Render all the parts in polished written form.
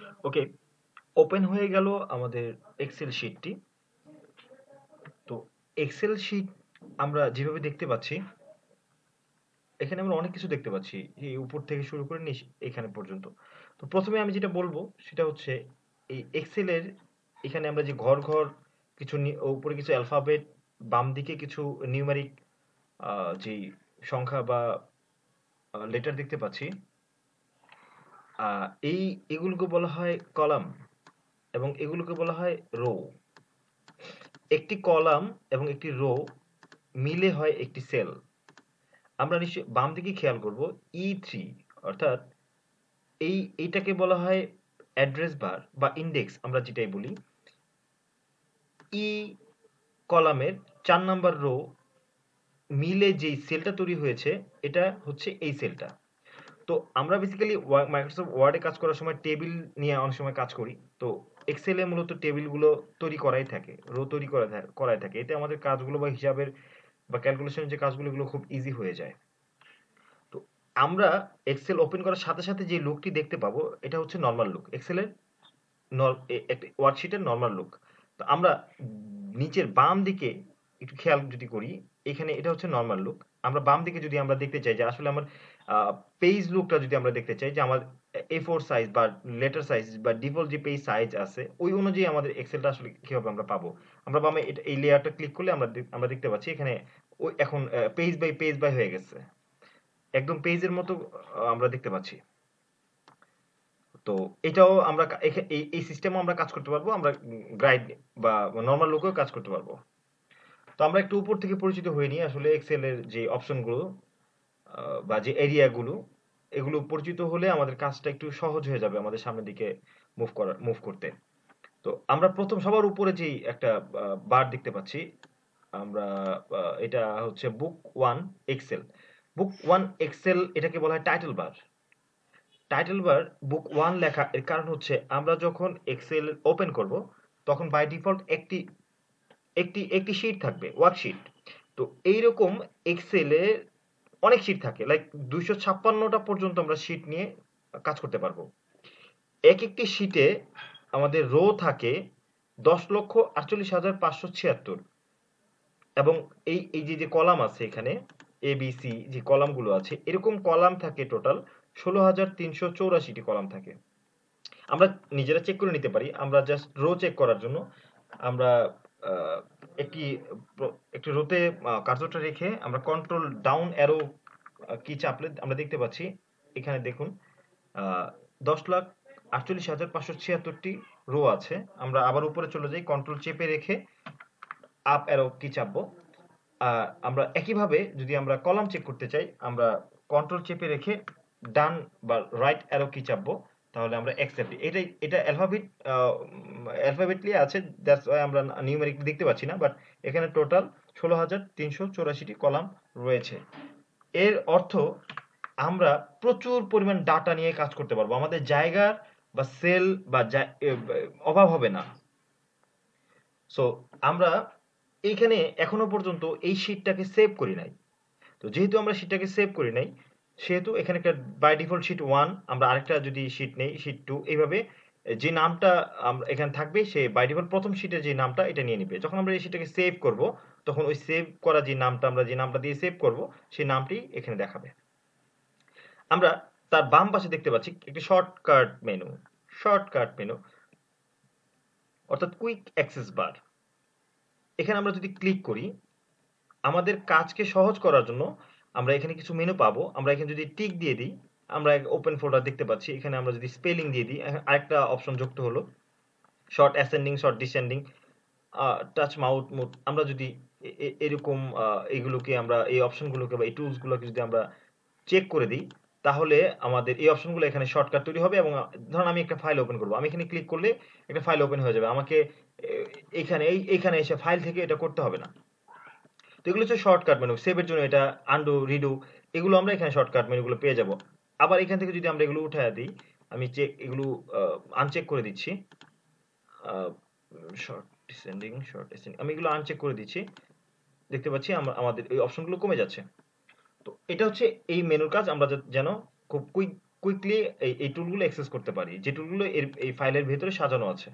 ওকে, open হয়ে গেল আমাদের এক্সেল শিটটি। তো এক্সেল শিট আমরা যেভাবে দেখতে পাচ্ছি, এখানে আমরা অনেক কিছু দেখতে পাচ্ছি, এই উপর থেকে শুরু করে এখানে পর্যন্ত। তো প্রথমে আমি যেটা বলবো সেটা হচ্ছে এই এক্সেলের এখানে আমরা যে ঘর ঘর কিছু উপরে কিছু অ্যালফাবেট, বাম দিকে কিছু নিউমেরিক যেই সংখ্যা বা লেটার দেখতে পাচ্ছি, এই এগুলোকে বলা হয় কলাম এবং এগুলোকে বলা হয় রো। একটি কলাম এবং একটি রো মিলে হয় একটি সেল। আমরা নিশ্চয়ই বাম দিকে খেয়াল করব E3, অর্থাৎ এইটাকে বলা হয় অ্যাড্রেস বার বা ইন্ডেক্স, আমরা যেটাই বলি। ই কলামের 4 নাম্বার রো মিলে যেই সেলটা তৈরি হয়েছে, এটা হচ্ছে এই সেলটা। তো আমরা বেসিক্যালি মাইক্রোসফট ওয়ার্ডে কাজ করার সময় টেবিল নিয়ে অনেক সময় কাজ করি। তো এক্সেলে মূলত টেবিলগুলো তৈরি করাই থাকে, রো তৈরি করাই থাকে। এতে আমাদের কাজগুলো বা হিসাবের বা ক্যালকুলেশনের যে কাজগুলো, এগুলো খুব ইজি হয়ে যায়। তো আমরা এক্সেল ওপেন করার সাথে সাথে যে লুকটি দেখতে পাবো, এটা হচ্ছে নর্মাল লুক, এক্সেলের একটা ওয়ার্কশিটের নর্মাল লুক। তো আমরা নিচের বাম দিকে একটু খেয়াল যদি করি, এখানে এটা হচ্ছে নর্মাল লুক। আমরা বাম দিকে যদি আমরা দেখতে চাই যে আসলে আমার পেজ লুকটা যদি আমরা দেখতে চাই যে আমার A4 সাইজ বা লেটার সাইজ বা ডিফল্ট যে পেজ সাইজ আছে, ওই অনুযায়ী আমাদের এক্সেলটা আসলে কিভাবে আমরা পাবো। আমরা বামে এই লেয়ারটা ক্লিক করলে আমরা দেখতে পাচ্ছি এখানে ওই এখন পেজ বাই হয়ে গেছে, একদম পেজের মতো আমরা দেখতে পাচ্ছি। তো এটাও আমরা এই সিস্টেমও আমরা কাজ করতে পারবো, আমরা গ্রাইড বা নর্মাল লুকেও কাজ করতে পারবো। তো আমরা একটু উপর থেকে পরিচিত হয়ে নিই আসলে এক্সেলের যে অপশনগুলো বা যে এরিয়াগুলো, এগুলো পরিচিত হলে আমাদের কাজটা একটু সহজ হয়ে যাবে আমাদের সামনের দিকে মুভ করতে। তো আমরা প্রথম সবার উপরে যেই একটা বার দেখতে পাচ্ছি, আমরা এটা হচ্ছে book one Excel. Book one Excel এটাকে বলা হয় title bar. Title bar book one লেখা এর কারণ হচ্ছে আমরা যখন এক্সেল ওপেন করব, তখন বাই ডিফল্ট একটি একটি একটি শিট থাকবে, ওয়ার্কশিট। তো এইরকম এক্সেলে অনেক শিট থাকে, লাইক 256টা পর্যন্ত আমরা শিট নিয়ে কাজ করতে পারবো। এক একটি শিটে আমাদের রো থাকে 10,48,576, এবং এই এই যে কলাম আছে এখানে ABC, যে কলামগুলো আছে, এরকম কলাম থাকে টোটাল 16,384টি কলাম থাকে। আমরা নিজেরা চেক করে নিতে পারি। আমরা জাস্ট রো চেক করার জন্য আমরা আহ, একটি একটি রোতে কার্সরটা রেখে আমরা কন্ট্রোল ডাউন অ্যারো কি চাপলে আমরা দেখতে পাচ্ছি এখানে দেখুন 10,48,576টি রো আছে। আমরা আবার উপরে চলে যাই, কন্ট্রোল চেপে রেখে আপ অ্যারো কি চাপবো। আমরা একইভাবে যদি আমরা কলাম চেক করতে চাই, আমরা কন্ট্রোল চেপে রেখে ডান বা রাইট অ্যারো কি চাপবো, তাহলে আমরা অ্যাকসেপ্ট। এটা অ্যালফাবেটলি আছে, দ্যাটস ওয়াই আমরা নিউমেরিক দেখতে পাচ্ছি না, বাট এখানে টোটাল 16,384টি কলাম রয়েছে। এর অর্থ আমরা প্রচুর পরিমাণ ডাটা নিয়ে কাজ করতে পারবো, আমাদের জায়গার বা সেল বা অভাব হবে না। সো আমরা এইখানে এখনো পর্যন্ত এই শিটটাকে সেভ করি নাই। তো যেহেতু আমরা শিটটাকে সেভ করি নাই, সেহেতু এখানে একটা বাই ডিফল্ট শিট 1, আমরা আরেকটা যদি শিট নেই শিট 2, এইভাবে যে নামটা আমরা এখানে থাকবে, সে বাই ডিফল্ট প্রথম শিটের যে নামটা এটা নিয়ে নিবে। যখন আমরা এই শিটটাকে সেভ করব, তখন ওই সেভ করা যে নামটা, আমরা যে নামটা দিয়ে সেভ করব, সেই নামটি এখানে দেখাবে। আমরা তার বাম পাশে দেখতে পাচ্ছি একটি শর্টকাট মেনু, অর্থাৎ কুইক অ্যাক্সেস বার। এখানে আমরা যদি ক্লিক করি, আমাদের কাজকে সহজ করার জন্য আমরা এখানে কিছু মেনু পাবো। আমরা এখানে যদি টিক দিয়ে দিই, আমরা ওপেন ফোল্ডার দেখতে পাচ্ছি। এখানে আমরা যদি স্পেলিং দিয়ে দিই, আরেকটা অপশন যুক্ত হলো, sort ascending, sort descending, touch mouse mode. আমরা যদি এরকম এগুলোকে আমরা এই অপশনগুলোকে বা এই টুলসগুলোকে যদি আমরা চেক করে দিই, তাহলে আমাদের এই অপশনগুলো এখানে শর্টকাট তৈরি হবে। এবং ধরুন আমি একটা ফাইল ওপেন করবো, আমি এখানে ক্লিক করলে একটা ফাইল ওপেন হয়ে যাবে, আমাকে এইখানে এসে ফাইল থেকে এটা করতে হবে না। তো এগুলো হচ্ছে শর্টকাট মেনু। সেভের জন্য এটা, আনডু, রিডু, এগুলো আমরা এখানে শর্টকাট মেনুগুলো পেয়ে যাব। আবার এখান থেকে যদি আমরা এগুলো উঠায় দিই, আমি এগুলো আনচেক করে দিচ্ছি, শর্ট ডিসেন্ডিং, আমি এগুলো আনচেক করে দিচ্ছি। দেখতে পাচ্ছি আমাদের এই অপশনগুলো কমে যাচ্ছে। তো এটা হচ্ছে এই মেনুর কাজ। আমরা যেন খুব কুইকলি এই টুলগুলো অ্যাক্সেস করতে পারি, যে টুলগুলো এই ফাইলের ভেতরে সাজানো আছে।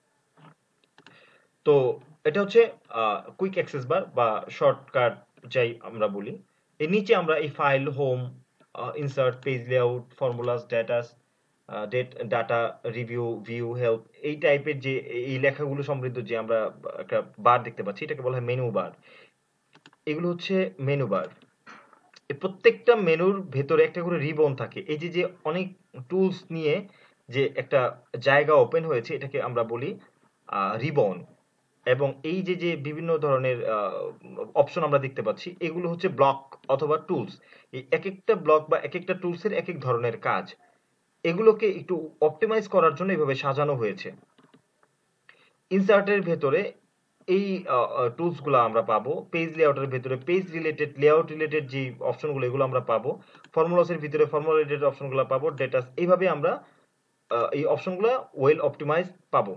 তো এটা হচ্ছে কুইক অ্যাক্সেস বার বা শর্টকাট যাই আমরা বলি। এর নিচে আমরা এই file, home, insert, page layout, formulas, data review, view, help, এই টাইপের যে এই লেখাগুলো সমৃদ্ধ যে আমরা একটা বার দেখতে পাচ্ছি, এটাকে বলা হয় মেনু বার। এগুলো হচ্ছে মেনু বার। এই প্রত্যেকটা মেনুর ভেতরে একটা করে রিবন থাকে। এই যে যে অনেক টুলস নিয়ে যে একটা জায়গা ওপেন হয়েছে, এটাকে আমরা বলি রিবন। এবং এই যে যে বিভিন্ন ধরনের অপশন আমরা দেখতে পাচ্ছি, এগুলো হচ্ছে ব্লক অথবা টুলস। এই এক একটা ব্লক বা এক একটা টুলসের এক এক ধরনের কাজ। এগুলোকে একটু অপটিমাইজ করার জন্য এইভাবে সাজানো হয়েছে। ইনসার্টের ভেতরে এই টুলসগুলো আমরা পাবো। পেজ লেআউটের ভেতরে পেজ রিলেটেড, লেআউট রিলেটেড যে অপশনগুলো, এগুলো আমরা পাবো। ফর্মুলাসের ভিতরে ফর্মুলা রিলেটেড অপশনগুলো পাবো। ডেটাস, এইভাবে আমরা এই অপশনগুলো ওয়েল অপটিমাইজ পাবো।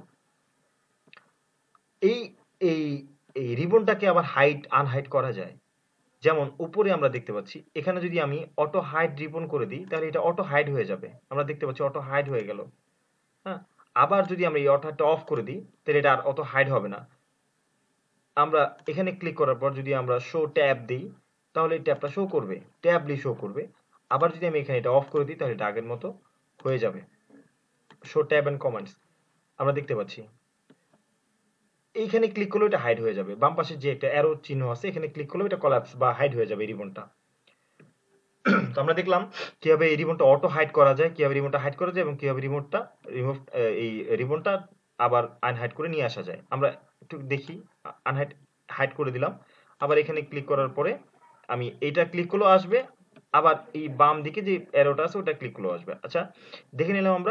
এই এই এই রিবনটাকে আবার হাইড আনহাইড করা যায়। যেমন উপরে আমরা দেখতে পাচ্ছি, এখানে যদি আমি অটো হাইড রিবন করে দিই, তাহলে এটা অটো হাইড হয়ে যাবে। আমরা দেখতে পাচ্ছি অটো হাইড হয়ে গেল। হ্যাঁ, আবার যদি আমরা এই অটো হাইডটা অফ করে দিই, তাহলে এটা আর অটো হাইড হবে না। আমরা এখানে ক্লিক করার পর যদি আমরা শো ট্যাব দিই, তাহলে এই ট্যাবটা শো করবে, ট্যাবলি শো করবে। আবার যদি আমি এখানে এটা অফ করে দিই, তাহলে এটা আগের মতো হয়ে যাবে। শো ট্যাব এন্ড কমেন্টস আমরা দেখতে পাচ্ছি। এইখানে ক্লিক করলে এটা হাইড হয়ে যাবে। বাম পাশে যে একটা অ্যারো চিহ্ন আছে, এখানে ক্লিক করলে এটা কলাপস বা হাইড হয়ে যাবে এই রিবনটা। তো আমরা দেখলাম কিভাবে এই রিবনটা অটো হাইড করা যায়, কিভাবে রিবনটা হাইড করা যায়, এবং কিভাবে এই রিবনটা আবার আনহাইড করে নিয়ে আসা যায়। আমরা একটু দেখি। আনহাইড হাইড করে দিলাম। আবার এখানে ক্লিক করার পরে আমি এইটা ক্লিক করলেও আসবে, আবার এই বাম দিকে যে অ্যারোটা আছে ওটা ক্লিক করলেও আসবে। আচ্ছা, দেখে নিলাম আমরা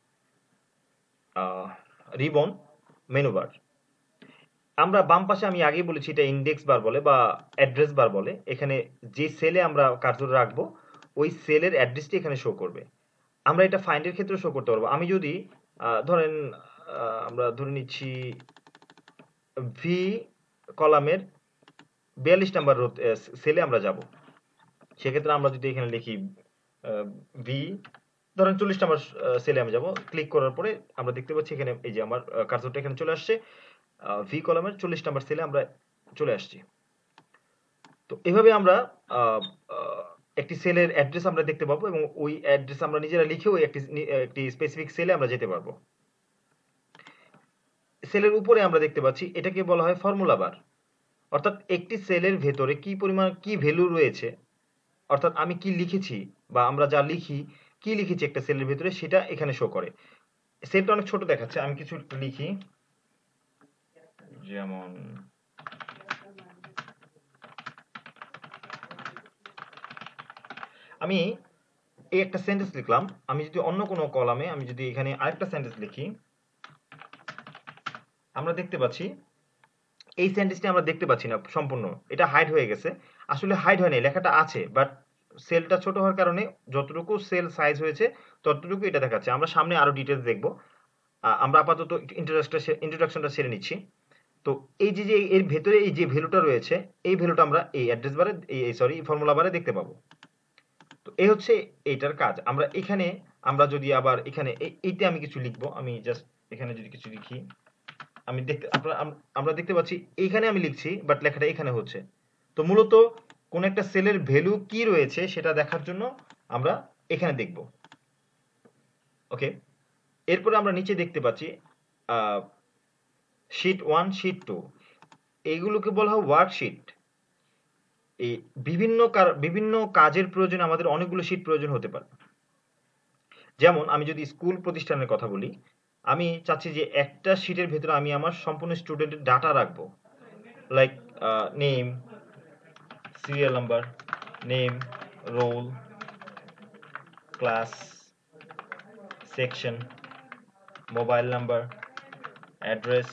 রিবন মেনু বার। আমরা বাম পাশে, আমি আগেই বলেছি, এটা ইন্ডেক্স বার বলে বা অ্যাড্রেস বার বলে। এখানে যে সেলে আমরা কার্সর রাখবো, ওই সেলের অ্যাড্রেসটি এখানে শো করবে। আমরা এটা ফাইন্ডের ক্ষেত্রে শো করতে পারবো। আমি যদি ধরেন আমরা ধরে নিচ্ছি ভি কলামের 42 নাম্বার সেলে আমরা যাব। সেক্ষেত্রে আমরা যদি এখানে লিখি ভি, ধরেন 40 নাম্বার সেলে আমি যাব। ক্লিক করার পরে আমরা দেখতে পাচ্ছি এখানে এই যে আমার কার্সরটা এখানে চলে আসছে। ভি কলামের 40 নাম্বার সেলে আমরা চলে আসছি। তো এভাবে আমরা একটি সেলের অ্যাড্রেস আমরা দেখতে পাবো, এবং ওই অ্যাড্রেস আমরা নিজেরা লিখেও একটি স্পেসিফিক সেলে আমরা যেতে পারবো। সেলের উপরে আমরা দেখতে পাচ্ছি, এটাকে বলা হয় ফর্মুলা বার। অর্থাৎ একটি সেলের ভেতরে কি পরিমাণ কি ভ্যালু রয়েছে, অর্থাৎ আমি কি লিখেছি বা আমরা যা লিখি, কি লিখেছি একটা সেলের ভেতরে, সেটা এখানে শো করে। সেলটা অনেক ছোট দেখাচ্ছে, আমি কিছু লিখি, যেমন আমি এই একটা সেন্টেন্স লিখলাম। আমি যদি অন্য কোনো কলামে, আমি যদি এখানে আরেকটা সেন্টেন্স লিখি, আমরা দেখতে পাচ্ছি এই সেন্টেন্সটি আমরা দেখতে পাচ্ছি না সম্পূর্ণ, এটা হাইড হয়ে গেছে। আসলে হাইড হয়নি, লেখাটা আছে, বাট সেলটা ছোট হওয়ার কারণে যতটুকু সেল সাইজ হয়েছে ততটুকু এটা দেখাচ্ছে। আমরা সামনে আরো ডিটেলস দেখব। আমরা আপাতত ইন্ট্রোডাকশনটা সেরে নিচ্ছি। তো এই যে এর ভেতরে এই যে ভ্যালুটা রয়েছে, এই ভ্যালুটা আমরা এই অ্যাড্রেস বারে, ফর্মুলা বারে দেখতে পাবো। তো এই হচ্ছে এইটার কাজ। আমরা এখানে, আমরা যদি আবার এখানে এইতে আমি কিছু লিখবো, আমি জাস্ট এখানে যদি কিছু লিখি, আমি আমরা দেখতে পাচ্ছি এইখানে আমি লিখছি, বাট লেখাটা এখানে হচ্ছে। তো মূলত কোন একটা সেলের ভ্যালু কি রয়েছে সেটা দেখার জন্য আমরা এখানে দেখব। ওকে, এরপরে আমরা নিচে দেখতে পাচ্ছি শীট 1, শীট 2, এইগুলোকে বলা হয় ওয়ার্কশিট। এই বিভিন্ন কাজের প্রয়োজনে আমাদের অনেকগুলো শীট প্রয়োজন হতে পারে। যেমন আমি যদি স্কুল প্রতিষ্ঠানের কথা বলি, আমি চাচ্ছি যে একটা শীটের ভেতরে আমি আমার সম্পূর্ণ স্টুডেন্টের ডাটা রাখবো, like name, serial number, name, roll, class, section, mobile number, address,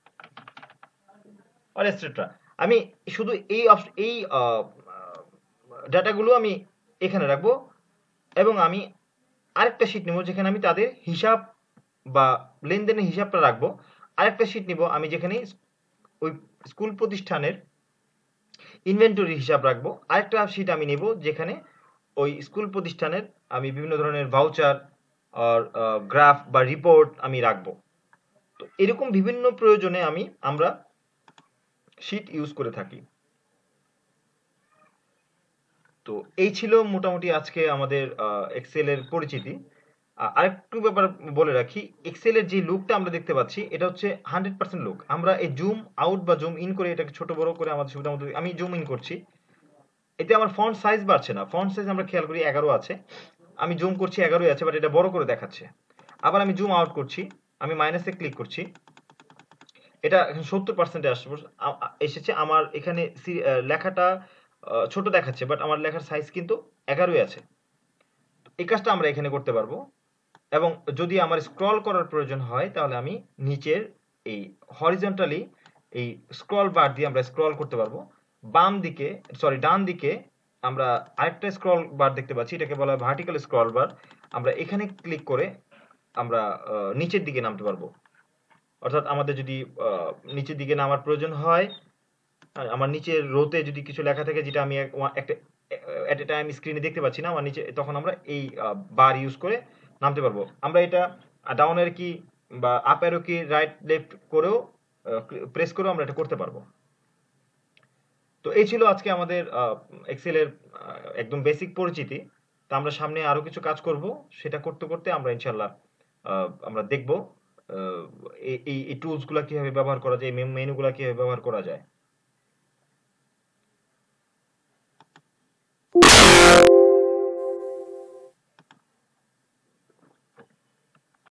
আর এটসেট্রা। আমি শুধু এই ডাটাগুলো আমি এখানে রাখবো, এবং আমি আরেকটা শীট নেব যেখানে আমি তাদের হিসাব বা লেনদেনের হিসাবটা রাখবো। আরেকটা শীট নিব আমি যেখানে ওই স্কুল প্রতিষ্ঠানের ইনভেন্টরি হিসাব রাখবো। আরেকটা শীট আমি নেব যেখানে ওই স্কুল প্রতিষ্ঠানের আমি বিভিন্ন ধরনের ভাউচার আর গ্রাফ বা রিপোর্ট আমি রাখবো। তো এরকম বিভিন্ন প্রয়োজনে আমরা শীট ইউজ করে থাকি। তো এই ছিল মোটামুটি আজকে আমাদের এক্সেলের পরিচিতি। আরেকটু ব্যাপার বলে রাখি, এক্সেলের যে লুকটা আমরা দেখতে পাচ্ছি এটা হচ্ছে 100% লুক। আমরা এই জুম আউট বা জুম ইন করে এটাকে ছোট বড় করে আমাদের সুবিধা মতো আমি জুম ইন করছি, এতে আমার ফন্ট সাইজ বাড়ছে না। ফন্ট সাইজ আমরা খেয়াল করি 11 আছে, আমি জুম করছি 11ই আছে, বাট এটা বড় করে দেখাচ্ছে। আবার আমি জুম আউট করছি, আমি মাইনাসে ক্লিক করছি, এটা এখন 70% এসেছে। আমার এখানে লেখাটা ছোট দেখাচ্ছে, বাট আমার লেখার সাইজ কিন্তু 11ই আছে। এই কাজটা আমরা এখানে করতে পারবো। এবং যদি আমার স্ক্রল করার প্রয়োজন হয় তাহলে আমি নিচের এই হরিজন্টালি এই স্ক্রল বার দিয়ে আমরা স্ক্রল করতে পারবো। ডান দিকে আমরা আরেকটা স্ক্রল বার দেখতে পাচ্ছি, এটাকে বলা হয় ভার্টিক্যাল স্ক্রল বার। আমরা এখানে ক্লিক করে আমরা নিচের দিকে নামতে পারবো। অর্থাৎ আমাদের যদি নিচের দিকে নামার প্রয়োজন হয়, আমার নিচের রোতে যদি কিছু লেখা থাকে যেটা আমি একটা এট এ টাইম স্ক্রিনে দেখতে পাচ্ছি না আমার নিচে, তখন আমরা এই বার ইউজ করে নামতে পারবো। আমরা এটা ডাউনের কি বা up arrow key right left করেও প্রেস করেও আমরা এটা করতে পারবো। তো এই ছিল আজকে আমাদের এক্সেলের একদম বেসিক পরিচিতি। তা আমরা সামনে আরো কিছু কাজ করব, সেটা করতে করতে আমরা ইনশাল্লাহ আমরা দেখব এই টুলস গুলা কিভাবে ব্যবহার করা যায়, মেনু গুলা কিভাবে ব্যবহার করা যায়।